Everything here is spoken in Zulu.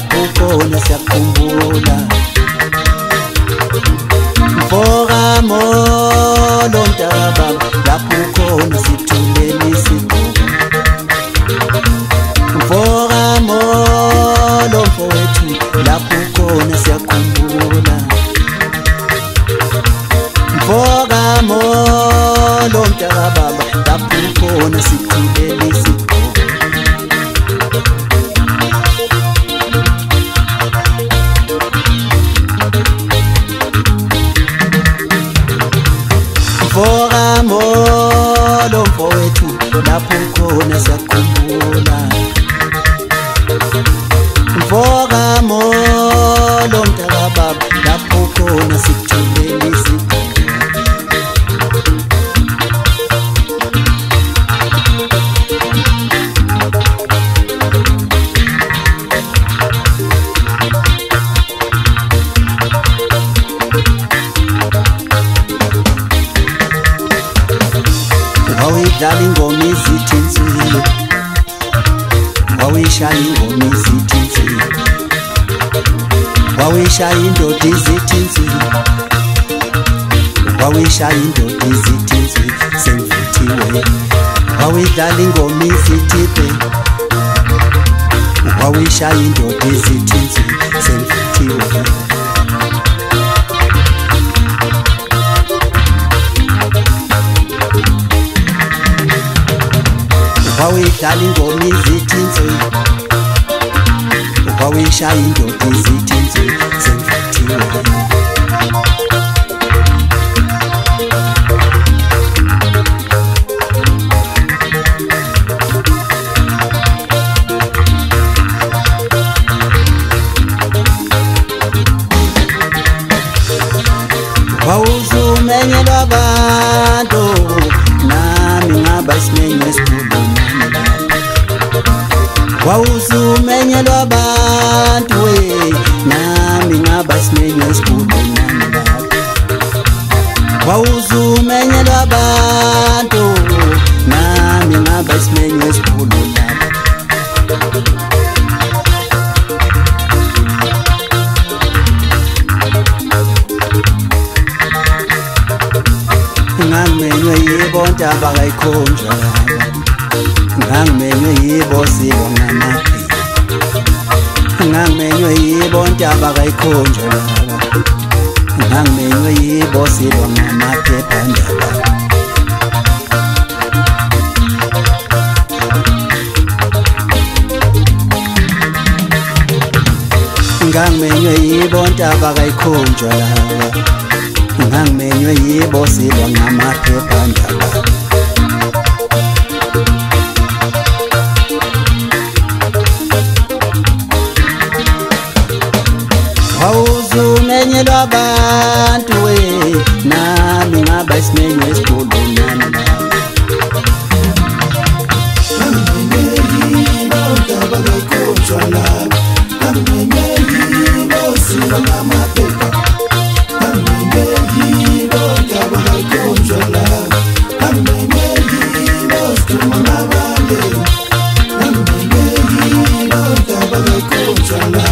lapho khona siyakhumbula. Mfokamolo mntakababa, lapho khona sithulela isigqoko. Mfokamolo mfowethu, lapho khona siyakhumbula. Mfokamolo mntakababa, lapho khona sithulela isigqoko. Mfokamolo mfowethu, lapho khona siyakhumbula. Mfokamolo mntakababa, lapho khona sithulela isigqoko. Wawidlala ingoma izithi insizwa, wawishaya ingoma izithi insizwa, wawishaya indoda izithi insizwa, wawishaya indoda izithi insizwa, sengivuthiwe. Wawidlala ingoma izithi be, wawishaya indoda izithi insizwa, sengivuthiwe. Wawidlala ingoma izithi insizwa, wawishaya indoda izithi insizwa, sengivuthiwe. Wawuzumenyelwa abantu, nami ngaba isimenywa esikhulu. Wawuzumenyelwa abantu we, nami ngaba isimenywa esikhulu nami lapho. Wawuzumenyelwa abantu, nami ngaba isimenywa esikhulu lapho. Ngangimenywe yibo Ntaba kayikhonjwa laba, ngangimenywe yibo Silwa ngamaphepha. Ngangimenywe yibo Ntaba kayikhonjwa laba, ngangimenywe yibo Silwa ngamaphepha ndaba. Ngangimenywe yibo Ntaba kayikhonjwa laba, ngangimenywe yibo Silwa ngamaphepha ndaba. Wawuzumenyelwa abantu we, nami ngaba isimenywa esikhulu nami lapho. Ngangimenywe yibo Ntaba kayikhonjwa laba, ngangimenywe yibo Silwa ngamaphepha. Ngangimenywe yibo Ntaba kayikhonjwa laba, ngangimenywe yibo Silwa ngamaphepha. Ngangimenywe yibo Ntaba kayikhonjwa laba.